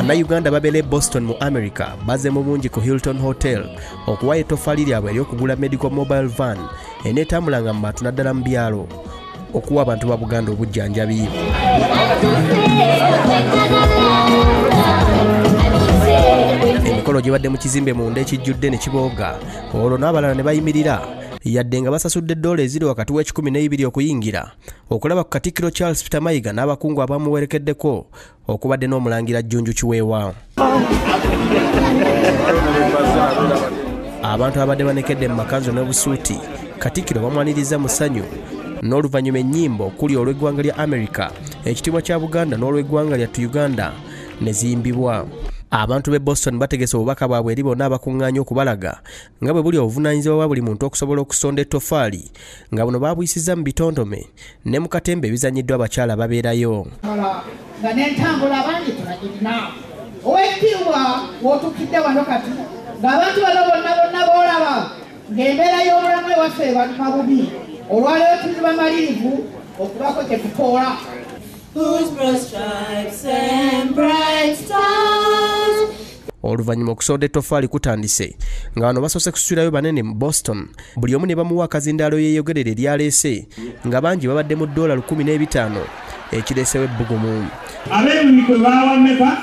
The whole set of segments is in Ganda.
Bannayuganda babeera Boston mu America bazze mu bungi ku Hilton Hotel okuwa ettofaali lyabwe ery'okugula medical mobile van eneetambulanga mu bantu naddala mu byalo okuwa abantu ba Buganda obujjanjabi. Emikolo gibadde mu kizimbe munda ekijjudde ne kibooga, olwo n'abalala ne bayimirira yadde nga basasudde dola eziri wakati w'12 okuyingira okulaba ku Katikkiro Charles Peter Mayiga n'abakungu abamuwerekeddeko okubadde n'omulangira Jjunju Kiweewa. Abantu abadde banekedde mu makanzu n'obusuuti Katikkiro bamwaniriza mu ssanyu n'oluvannyuma ennyimbo okuli olw'eggwanga lya America, ekitiibwa kya Buganda n'olw'eggwanga lya Uganda ne ziyimbibwa. Abantu b'e Boston bategese obubaka bwabwe eri bonna abakuŋŋaanya okubalaga nga bwe buli obuvunaanyizibwa bwa buli muntu okusobola okusonda ettofaali nga buno baabuyisizza mu bitondome ne mu katembe ebizannyiddwa abakyala babeerayo. Nga n'entambula abangi tunagirina ow'ekitiibwa w'otuukidde wano kati ng'abantu bano bonna b'olaba ng'embeera y'obulamu ewaffe ebaluma bubi olwaleero tuli bamalirivu okubako kye tukoola. Oluvannyuma okusonda ettofaali kutandise nga bano basoose kusuulayo banene mu Boston, buli omu ne bamuwa akazindaalo yeeyogerera eryaleese nga bangi babadde mu dola 15 ekireesewo ebbugumu. Ab'emikwe baawa mmeka?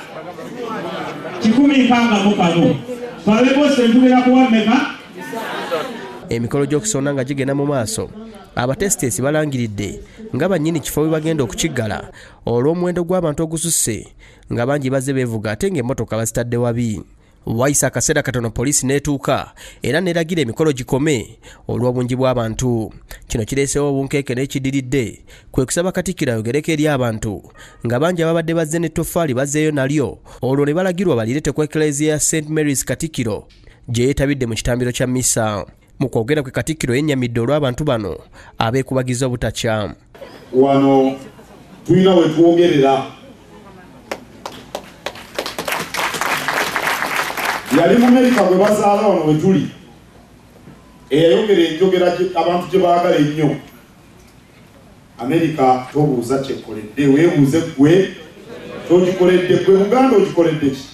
100 twale Boston tugenda kuwa mmeka? Emikolo gy'okusonda nga gigenda mu maaso, abatesiteesi balangiridde nga bannyini kifo bwe bagenda okukiggala olw'omuwendo gw'abantu ogususse nga bangi bazze beevuga ate ng'emmotoka bazitadde wabi. Wayisa akaseera katono poliisi n'etuuka era n'eragira emikolo gikome olw'obungi bw'abantu. Kino kireesewo obunkeeke n'ekidiridde kwe kusaba Katikkiro ayogereko eri abantu nga bangi ababadde bazze n'ettofaali bazzeeyo nalyo olwo ne balagirwa balirete ku Eklezia ya St. Mary's Katikkiro gye yeetabidde mu kitambiro kya mmisa. Mu kwogera kwe Katikkiro yennyamidde olw'abantu bano abeekubagiza obutakya. Wano tulina we twogerera. Yali mu Amerika bwe bazaala wano we tuli eyayogera enjogera abantu gye baagala ennyo. Amerika tobuuza kyekkoledde, weebuuze ggwe togikoledde, ggwe Buganda ogikoledde ki?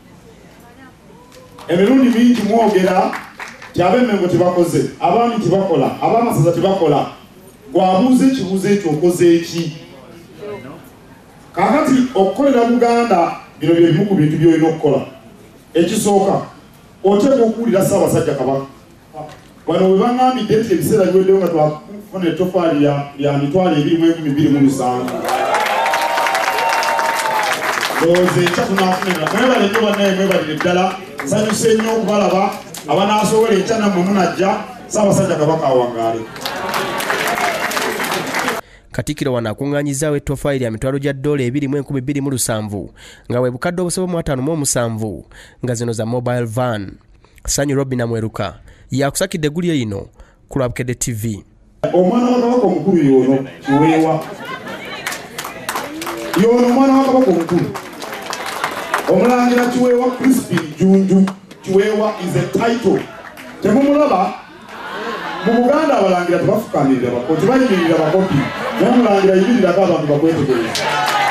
Emirundi mingi mwogera Ab'Emmengo tebakoze, abaami tebakola, ab'Amasaza tebakola. Gwabuuza ekibuuzo ekyo okoze eki? Kaakati okukolera Buganda bino bye bimu ku bintu by'olina okukola. Ekisooka oteeka okuwulira Ssaabasajja Kabaka. Wano we baŋŋambidde nti ebiseera biweddewo nga twafuna ettofaali lya mitwalo 20,207. Ndowooza enkya tunaafunira. Mwebale nnyo bannaye, mwebalire ddala. Nsanyuse nnyo okubalaba. Abanaasobola enkya nammwe munajja, Ssaabasajja Kabaka awangaale. Katikkiro wano akung'anyizzaawo ettofaali lya mitwalo gya dola 20,207 nga bwe bukadde obusoba 57 nga zino za mobile van. Sanyu Robin Amweruka yakusakidde eggulire lino ku Lwabukedde TV. Omwana wa Kabaka omukulu y'ono Kiweewa. Y'ono omwana wa Kabaka omukulu. Omulangira Kiweewa Crispin Jjunju. Kiweewa is a title. Temumulaba mu Buganda abalangira tebafukamirira bakoti, bayimirira bakopi. Naye mulangira yimirira abantu bakwetegereza.